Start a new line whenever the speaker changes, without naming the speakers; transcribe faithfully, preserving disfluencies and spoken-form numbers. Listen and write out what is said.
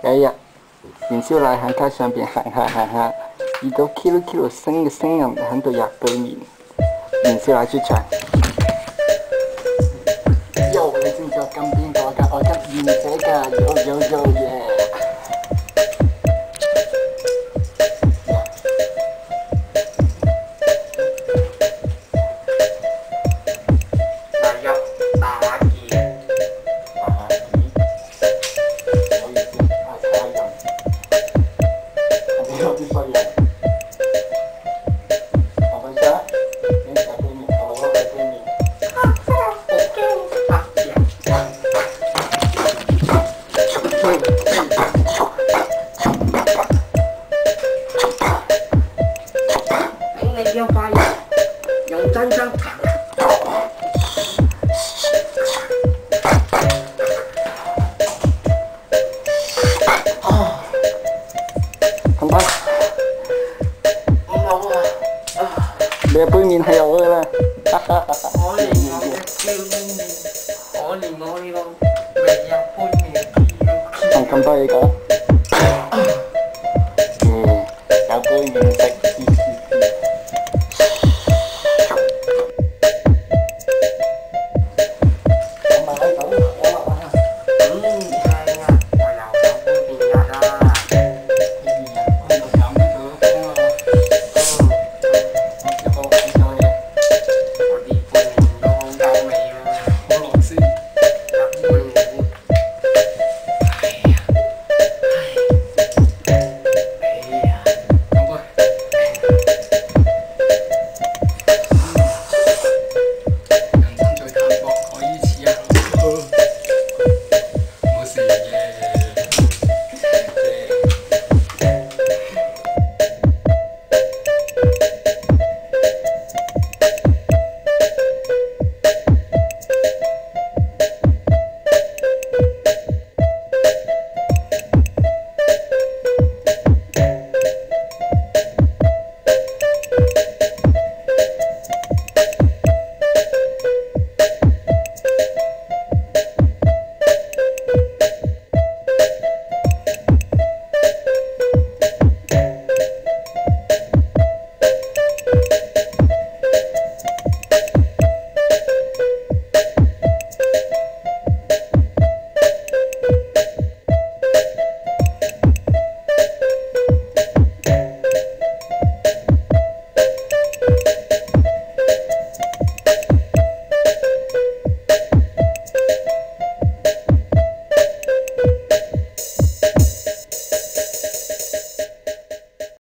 有一日，元宵奶喺街上邊行下行下，遇到 Kilo Kilo 星嘅星人喺度入對面。元宵奶出場。Yo， 你知唔知我跟邊個㗎？我跟賢者㗎。Yo yo yo yeah！
你要發言，用真心。
啊，同班，
我冇啊！
你嘅杯麵係有嘅啦。
可憐我嘅嬌面，可憐我呢個未入杯麵嘅嬌。
同咁多嘢講。